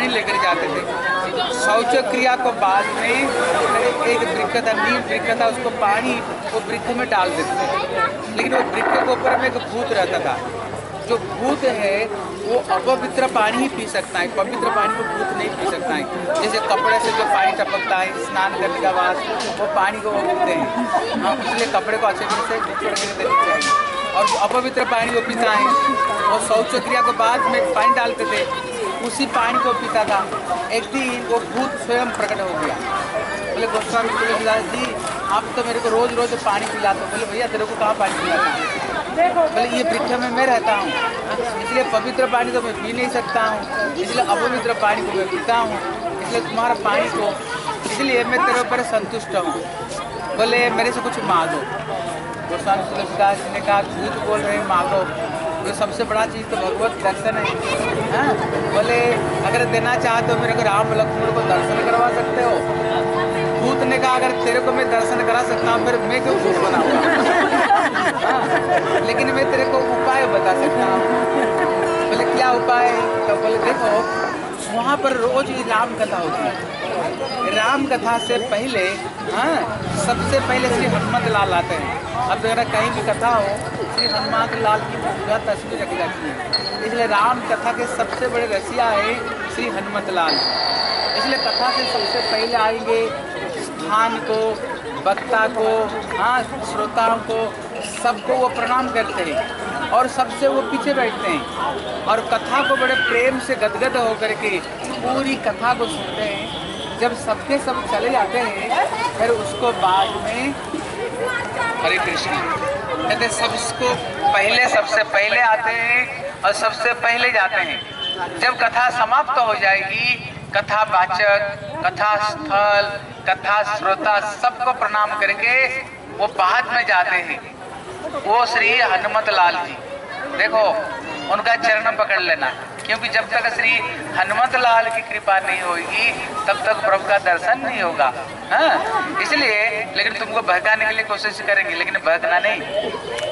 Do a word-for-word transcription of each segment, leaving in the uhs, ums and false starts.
पानी लेकर जाते थे। शौच क्रिया को बाद में एक वृक्ष था, नीम वृक्ष था, उसको पानी वो वृक्ष में डाल देते थे। लेकिन वो वृक्ष के ऊपर में एक भूत रहता था। जो भूत है वो अपवित्र पानी ही पी सकता है, पवित्र पानी को भूत नहीं पी सकता है। जैसे कपड़े से जो पानी टपकता है स्नान करने के बाद, वो पानी को वो पीते हैं। हाँ, इसलिए कपड़े को अच्छे तरह से छोड़ के देनी चाहिए। और अपवित्र पानी वो पीता है, वो शौच क्रिया के बाद में पानी डालते थे, उसी पानी को पीता था। एक दिन वो भूत स्वयं प्रकट हो गया। बोले गोस्वामी तुलसीदास जी, आप तो मेरे को रोज रोज पानी पिलाते। बोले भैया तेरे को कहाँ पानी पिलाता? बोले ये वृक्ष में मैं रहता हूँ, इसलिए पवित्र पानी तो मैं पी नहीं सकता हूँ, इसलिए अपवित्र पानी को मैं पीता हूँ, इसलिए तुम्हारा पानी को, इसलिए मैं तेरे ऊपर संतुष्ट हूँ। बोले मेरे से कुछ मांगो। गोस्वामी तुलसीदास जी ने कहा भूत बोल रहे मांगो, तो सबसे बड़ा चीज़ तो भगवत दर्शन है। हाँ, बोले अगर देना चाहते हो मेरे को राम लक्ष्मण को दर्शन करवा सकते हो। भूत ने कहा अगर तेरे को मैं दर्शन करा सकता हूँ फिर मैं क्यों भूत बनाऊंगा? हाँ, लेकिन मैं तेरे को उपाय बता सकता हूँ। बोले क्या उपाय? तो बोले देखो वहाँ पर रोज ही राम कथा होती है। राम कथा से पहले हाँ सबसे पहले श्री हनुमत लाल आते हैं। अब अगर कहीं भी कथा हो श्री हनुमान लाल की पूरा तस्वीर रखी जाती है, इसलिए राम कथा के सबसे बड़े रसिया है श्री हनुमत लाल। इसलिए कथा से सबसे पहले आएंगे, स्थान को, वक्ता को, हाँ श्रोताओं को, सबको वो प्रणाम करते हैं और सबसे वो पीछे बैठते हैं और कथा को बड़े प्रेम से गदगद होकर के पूरी कथा को सुनते हैं। जब सबके सब चले जाते हैं फिर उसको बाद में हरे कृष्ण कहते सबको पहले सबसे पहले आते हैं और सबसे पहले जाते हैं। जब कथा समाप्त हो जाएगी, कथा वाचक, कथा स्थल, कथा श्रोता सबको प्रणाम करके वो बाद में जाते हैं। वो श्री हनुमत लाल जी, देखो उनका चरण पकड़ लेना, क्योंकि जब तक श्री हनुमत लाल की कृपा नहीं होगी तब तक प्रभु का दर्शन नहीं होगा। हाँ, इसलिए लेकिन तुमको बहकाने के लिए कोशिश करेंगे, लेकिन बहकना नहीं।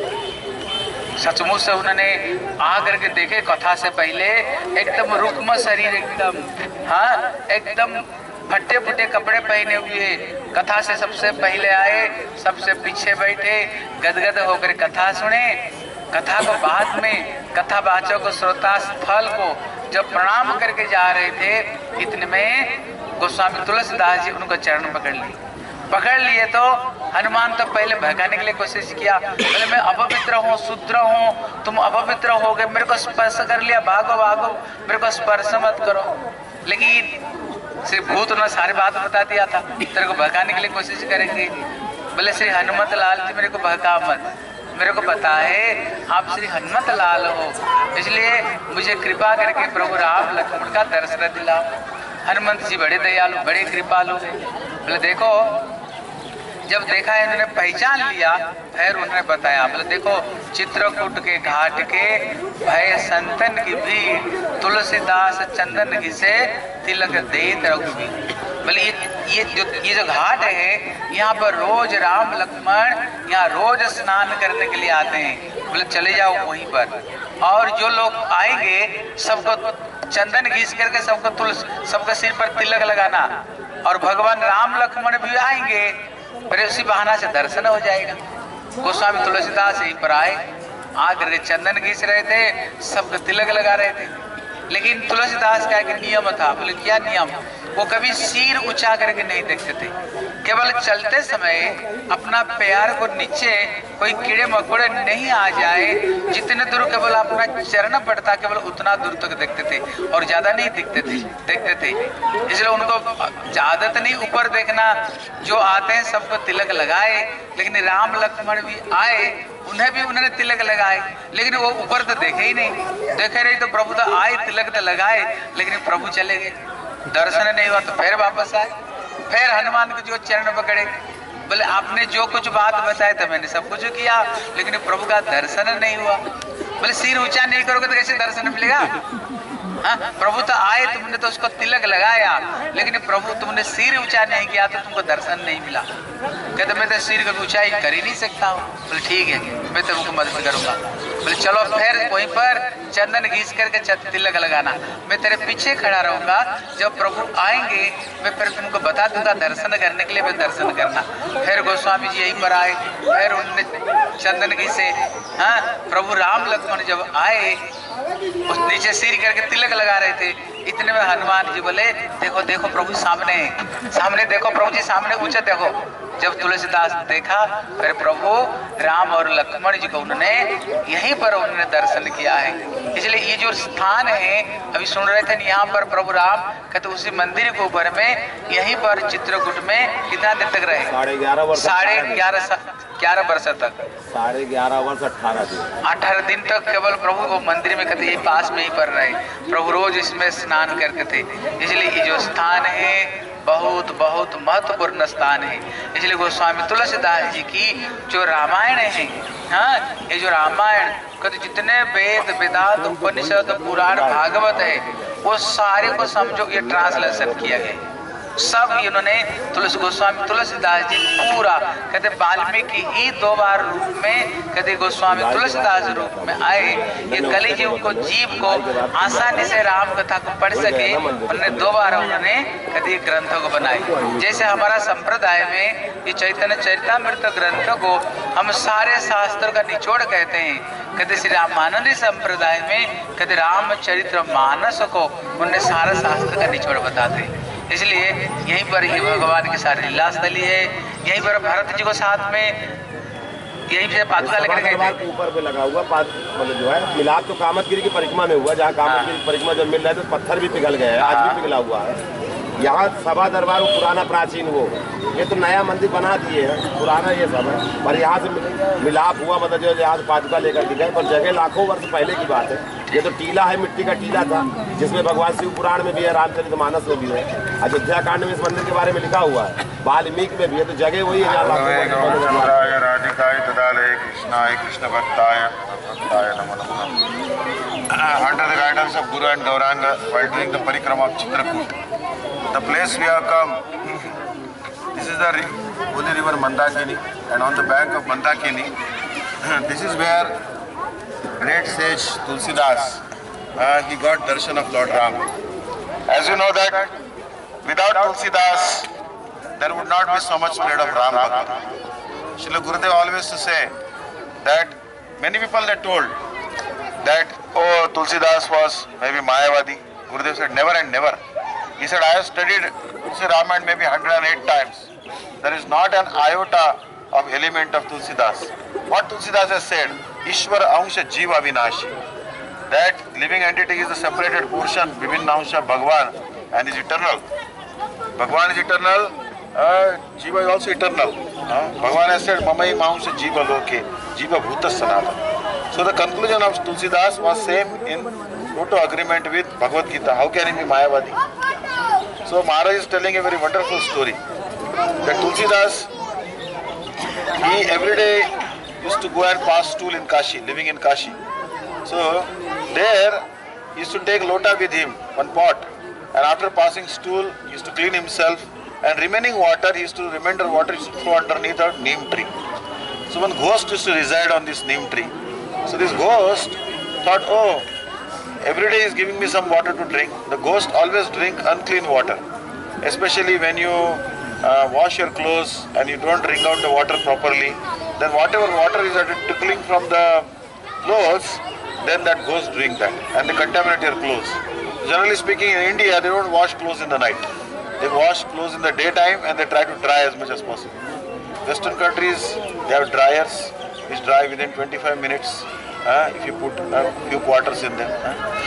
सचमुच से उन्होंने आ करके देखे कथा से पहले एकदम रुक्म शरीर, एकदम हाँ एकदम फटे फुटे कपड़े पहने हुए कथा से सबसे पहले आए, सबसे पीछे बैठे, गदगद होकर कथा सुने। कथा को बाद में कथा वाचक को, श्रोता स्थल को जब प्रणाम करके जा रहे थे, इतने में गोस्वामी तुलसीदास जी उनको चरण पकड़ लिए। पकड़ लिए तो हनुमान तो पहले भगाने के लिए कोशिश किया, बोले मैं अपवित्र हूँ, शूद्र हूँ, तुम अपवित्र हो गए, मेरे को स्पर्श कर लिया, भागो भागो, मेरे को स्पर्श मत करो। लेकिन श्री भूत ने सारी बात बता दिया था, तेरे को भगाने के लिए कोशिश करेंगे। बोले श्री हनुमत लाल जी मेरे को भगा मत, मेरे को पता है आप श्री हनुमत लाल हो, इसलिए मुझे कृपा करके प्रभु राम लक्ष्मण का दर्शन दिला। हनुमंत जी बड़े दयालु, बड़े कृपालु है। बोले देखो जब देखा है इन्होंने पहचान लिया, फिर उन्होंने बताया, बोले देखो चित्रकूट के घाट के भय संतन की भीड़, तुलसीदास चंदन घिसे तिलक देत रघुवीर। बोले ये ये जो ये जो घाट है यहाँ पर रोज राम लक्ष्मण यहाँ रोज स्नान करने के लिए आते हैं। बोले चले जाओ वहीं पर, और जो लोग आएंगे सबको चंदन घिस करके सबको तुलसी सबके सिर पर तिलक लगाना, और भगवान राम लक्ष्मण भी आएंगे, फिर उसी बहाना से दर्शन हो जाएगा। गोस्वामी तुलसीदास यहीं पर आए, आकर चंदन घिस रहे थे, सबको तिलक लगा रहे थे। लेकिन तुलसीदास का एक नियम था। बोले क्या नियम? वो कभी सिर ऊंचा करके नहीं देखते थे, केवल चलते समय अपना पैर को नीचे कोई कीड़े मकोड़े नहीं आ जाए, जितने दूर केवल अपना चरण पड़ता केवल उतना दूर तक देखते थे और ज्यादा नहीं दिखते थे देखते थे इसलिए उनको आदत नहीं ऊपर देखना। जो आते हैं सबको तिलक लगाए, लेकिन राम लक्ष्मण भी आए, उन्हें भी उन्होंने तिलक लगाए, लेकिन वो ऊपर तो देखे ही नहीं। देखे नहीं तो प्रभु तो आए, तिलक तो लगाए, लेकिन प्रभु चले गए, दर्शन नहीं हुआ। तो फिर वापस आए, फिर हनुमान के जो चरण पकड़े, बोले आपने जो कुछ बात बताया था मैंने सब कुछ किया, लेकिन प्रभु का दर्शन नहीं हुआ। बोले सिर ऊंचा नहीं करोगे तो कैसे दर्शन मिलेगा? हाँ, प्रभु तो आए, तुमने तो उसको तिलक लगाया, लेकिन प्रभु तुमने सिर ऊंचा नहीं किया तो तुमको दर्शन नहीं मिला। कहते मैं तो सिर का ऊंचाई कर ही नहीं सकता हूँ। बोले ठीक है, मैं तुमको मदद करूंगा। बोले चलो फिर वहीं पर चंदन घीस करके तिलक लगाना, मैं तेरे पीछे खड़ा रहूंगा, जब प्रभु आएंगे मैं फिर तुमको बता दूंगा दर्शन करने के लिए, मैं दर्शन करना। फिर गोस्वामी जी यहीं पर आए, फिर उनने चंदन घीसे। हाँ, प्रभु राम लक्ष्मण जब आए उस नीचे सिर करके तिलक लगा रहे थे, इतने में हनुमान जी बोले देखो देखो प्रभु सामने, सामने देखो प्रभु जी सामने, ऊंचे देखो। जब तुलसीदास देखा फिर प्रभु राम और लक्ष्मण जी को उन्होंने यहीं पर उन्होंने दर्शन किया है। इसलिए ये जो स्थान है अभी सुन रहे थे, यहाँ पर प्रभु राम कहते उसी मंदिर के ऊपर में यहीं पर चित्रकूट में कितना दिन तक रहे? साढ़े ग्यारह वर्ष साढ़े ग्यारह ग्यारह वर्ष तक, साढ़े ग्यारह वर्ष अठारह दिन अठारह दिन तक केवल प्रभु वो मंदिर में कहते पास में ही पर रहे। प्रभु रोज इसमें स्नान करते थे। इसलिए ये जो स्थान है बहुत बहुत महत्वपूर्ण स्थान है। इसलिए गोस्वामी तुलसीदास जी की जो रामायण है, हाँ, ये जो रामायण कहते जितने वेद वेदांत उपनिषद पुराण भागवत है वो सारे को समझो ये ट्रांसलेशन किया गया, सब इन्होंने तुलसी गोस्वामी तुलसीदास जी पूरा कहते वाल्मीकि ही दो बार रूप में कहते गोस्वामी तुलसीदास रूप में आए, ये कलि जीव को जीव को आसानी से राम कथा को पढ़ सके, उन्होंने दो बार उन्होंने कहते ग्रंथों को बनाए। जैसे हमारा संप्रदाय में ये चैतन्य चरितामृत ग्रंथों को हम सारे शास्त्रों का निचोड़ कहते हैं, कहते श्री रामानंदी संप्रदाय में कहते रामचरित्र मानस को उन्होंने सारा शास्त्र का निचोड़ बताते हैं। इसलिए यहीं पर ही भगवान की सारी लीला स्थली है, यहीं पर भरत जी को साथ में यहीं से पादुका लेकर गए थे। ऊपर पे लगा हुआ मतलब जो है मिलाप तो कामतगिरी की परिक्रमा में हुआ, जहाँ कामतगिरी की परिक्रमा जब मिल रहा है तो पत्थर भी पिघल गए हैं, आज भी पिघला हुआ है। यहाँ सभा दरबार पुराना प्राचीन वो, ये तो नया मंदिर बना दिए है, पुराना ये सब है। पर यहाँ से मिलाप हुआ मतलब जो यहाँ से पादुका लेकर के गए, पर जगह लाखों वर्ष पहले की बात है। ये तो टीला है, मिट्टी का टीला था, जिसमें भगवान शिव पुराण में भी है, रामचरितमानस में भी है, अयोध्या कांड में इस मंदिर के बारे में लिखा हुआ है, वाल्मीकि में भी है। तो जगह वही है जहाँ कृष्णाय कृष्ण भक्ताय भक्ताय नमो नमः। Under the guidance of Guru and Gauranga, while doing the parikrama of Chitrakoot, the place we have come, this is the holy river Mandakini, and on the bank of Mandakini, this is where great sage Tulsidas, uh, he got darshan of Lord Ram. As you know that without Tulsidas, there would not be so much spread of Ram Bhakti. Srila Gurudev always used to say that many people they told that, oh, Tulsidas was maybe Mayavadi. Gurudev said never and never. He said, I have studied Tulsi Ramayana maybe one hundred eight times. There is not an iota of element of Tulsidas. What Tulsidas has said, Ishwar Ansha Jiva Vinashi. That living entity is the separated portion, Vivinna Ansha Bhagwan, and is eternal. Bhagwan is eternal, uh, Jiva is also eternal. Uh, Bhagwan has said, Mamai Mahamsa Jiva Loke, Jiva Bhuta Sanatana. So the conclusion of Tulsidas was same in total agreement with Bhagavad Gita. How can he be Mayavadi? So Maharaj is telling a very wonderful story. That Tulsidas, he every day used to go and pass stool in Kashi, living in Kashi. So there he used to take lota with him, one pot, and after passing stool, he used to clean himself, and remaining water, he used to remainder water, he used to throw underneath a neem tree. So one ghost used to reside on this neem tree. So this ghost thought, oh, every day he is giving me some water to drink. The ghost always drink unclean water, especially when you uh, wash your clothes and you don't wring out the water properly. Then whatever water is trickling from the clothes, then that ghost drink that and they contaminate your clothes. Generally speaking, in India, they don't wash clothes in the night. They wash clothes in the daytime and they try to dry as much as possible. Western countries, they have dryers which dry within twenty-five minutes uh, if you put a few quarters in them.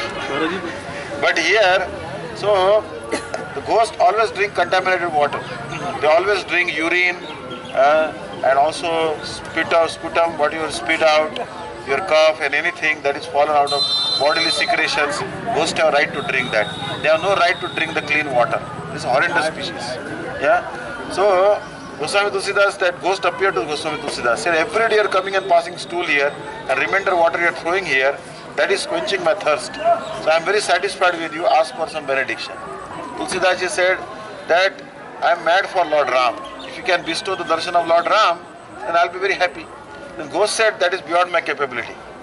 Uh. But here, so the ghosts always drink contaminated water. They always drink urine uh, and also spit out, sputum, what you spit out, your cough and anything that is fallen out of bodily secretions. Ghosts have right to drink that. They have no right to drink the clean water. This is a horrendous species. Yeah. So Goswami Tulsidas, that ghost appeared to Goswami Tulsidas, said, every day you are coming and passing stool here, and remainder water you are throwing here, that is quenching my thirst. So I am very satisfied with you, ask for some benediction. Tulsidas ji said that I am mad for Lord Ram. If you can bestow the darshan of Lord Ram, then I will be very happy. Then ghost said, that is beyond my capability.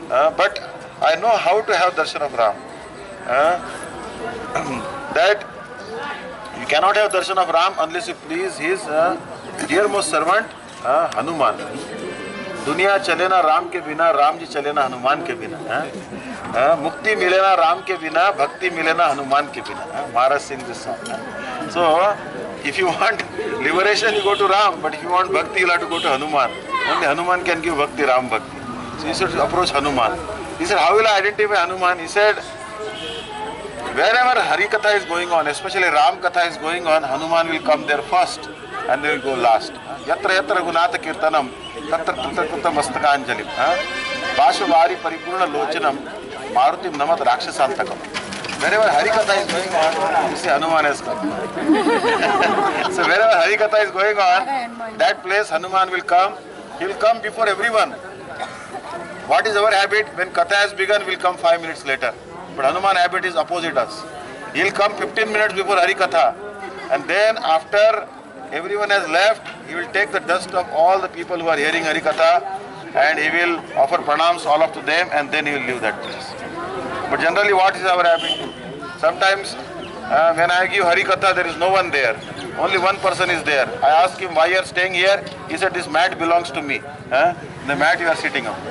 Uh, but I know how to have darshan of Ram. Uh, that you cannot have darshan of Ram unless you please his uh, dearmost servant uh, Hanuman. दुनिया चले ना राम के बिना, राम जी चले ना हनुमान के बिना. uh, मुक्ति मिले ना राम के बिना, भक्ति मिले ना हनुमान के बिना. uh, Maharaj sings this song. Uh. So if you want liberation, you go to Ram, but if you want bhakti, you have to go to Hanuman. Only Hanuman can give bhakti, Ram bhakti. So you should approach Hanuman. He said, how will I identify Hanuman? He said, wherever Hari Katha is going on, especially Ram Katha is going on, Hanuman will come there first and they will go last. Yatra yatra gunata kirtanam, tatra tatra tatra mastakanjalim. Bashvari paripurna lochanam, marutim namat rakshasantakam. Wherever Hari Katha is going on, you see Hanuman has come. So wherever Hari Katha is going on, that place Hanuman will come. He will come before everyone. What is our habit? When Katha has begun, we will come five minutes later. But Hanuman habit is opposite us. He will come fifteen minutes before Hari Katha. And then after everyone has left, he will take the dust of all the people who are hearing Hari Katha and he will offer pranams all up to them and then he will leave that place. But generally what is our habit? Sometimes uh, when I give Hari Katha, there is no one there. Only one person is there. I ask him, why you are staying here? He said, this mat belongs to me. Huh? The mat you are sitting on.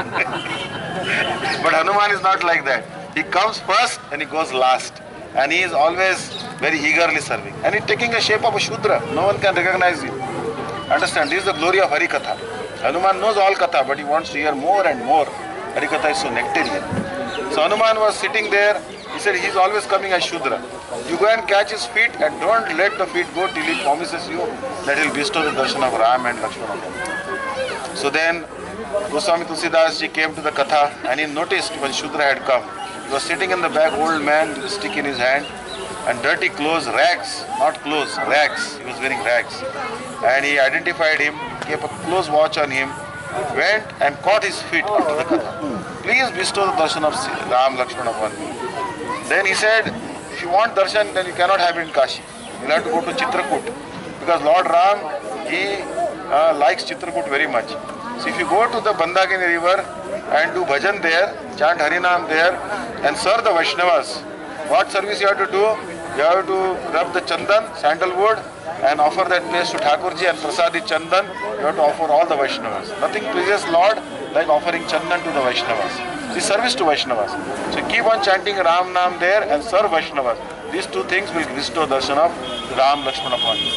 But Hanuman is not like that. He comes first and he goes last. And he is always very eagerly serving. And he is taking a shape of a Shudra. No one can recognize him. Understand, this is the glory of Hari Katha. Hanuman knows all Katha, but he wants to hear more and more. Hari Katha is so nectarian. So Hanuman was sitting there. He said, he is always coming as Shudra. You go and catch his feet and don't let the feet go till he promises you that he will bestow the darshan of Ram and Lakshmana. So then Goswami Tulsidas ji came to the Katha and he noticed when Shudra had come. He was sitting in the back, old man with a stick in his hand and dirty clothes, rags, not clothes, rags. He was wearing rags. And he identified him, kept a close watch on him, went and caught his feet after the Katha. Please bestow the darshan of Ram, Lakshmana upon me. Then he said, if you want darshan, then you cannot have it in Kashi. You have to go to Chitrakoot. Because Lord Ram, he uh, likes Chitrakoot very much. So if you go to the Bandakini river and do bhajan there, chant Harinam there and serve the Vaishnavas, what service you have to do? You have to rub the chandan, sandalwood and offer that place to Thakurji and prasadi chandan. You have to offer all the Vaishnavas. Nothing pleases Lord like offering chandan to the Vaishnavas. This service to Vaishnavas. So keep on chanting Ram Nam there and serve Vaishnavas. These two things will bestow darshan of Ram Lakshmana upon you.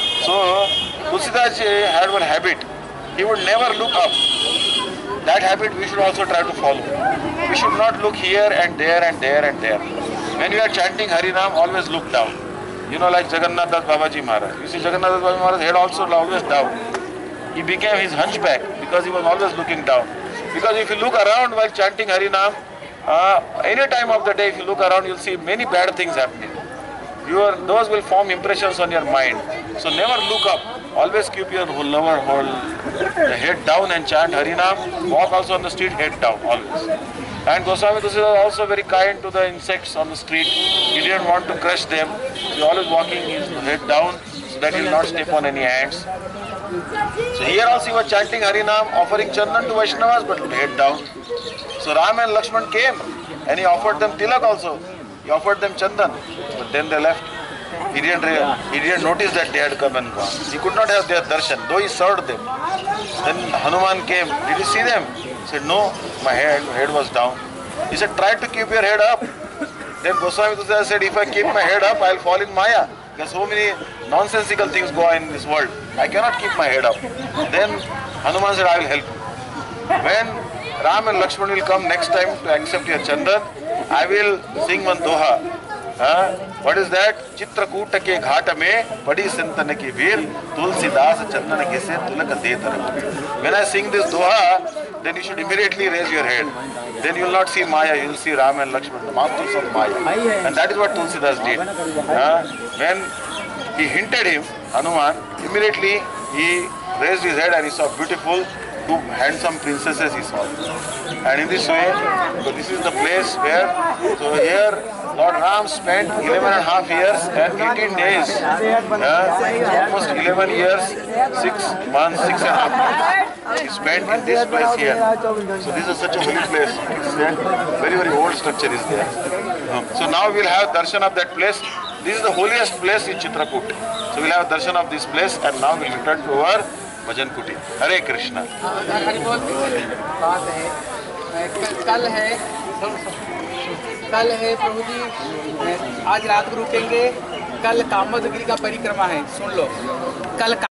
So Tulsidas ji had one habit. He would never look up. That habit we should also try to follow. We should not look here and there and there and there. When we are chanting Harinam, always look down. You know, like Jagannath Das Babaji Maharaj. You see Jagannath Das Babaji Maharaj's head also always down. He became his hunchback because he was always looking down. Because if you look around while chanting Harinam, uh, any time of the day if you look around, you'll see many bad things happening. Your, those will form impressions on your mind. So never look up. Always keep your lower whole the head down and chant Harinam. Walk also on the street, head down always. And Goswami Tulsidas was also very kind to the insects on the street. He didn't want to crush them. So he always walking his head down so that he will not step on any ants. So here also he was chanting Harinam, offering chandan to Vaishnavas, but head down. So Ram and Lakshman came and he offered them tilak also. He offered them chandan, but then they left. He didn't, he didn't notice that they had come and gone. He could not have their darshan, though he served them. Then Hanuman came. Did you see them? He said, no, my head, head was down. He said, try to keep your head up. Then Goswami Tulsidas said, if I keep my head up, I will fall in Maya. Because so many nonsensical things go on in this world. I cannot keep my head up. Then Hanuman said, I will help you. When Ram and Lakshman will come next time to accept your chandan, I will sing one doha. Uh, what is that? Chitrakoota ke ghat mein padi santana ki veer Tulsidas chandana ke se tulak de taraf. When I sing this doha, then you should immediately raise your head. Then you will not see Maya, you will see Ram and Lakshman, the masters of Maya. And that is what Tulsidas did. Uh, when he hinted him, Hanuman, immediately he raised his head and he saw beautiful two handsome princesses he saw. And in this way, so this is the place where, so here Lord Ram spent eleven and a half years and eighteen days. Uh, almost eleven years, six months, six and a half months. He spent in this place here. So this is such a holy place. It's there. Very, very old structure is there. Um, so now we'll have darshan of that place. This is the holiest place in Chitrakoot. So we'll have darshan of this place and now we'll return to our Bhajan Kuti. Hare Krishna. बात है कल है कल है प्रभु जी, आज रात को रुकेंगे। कल कामदगिरी का परिक्रमा है, सुन लो। कल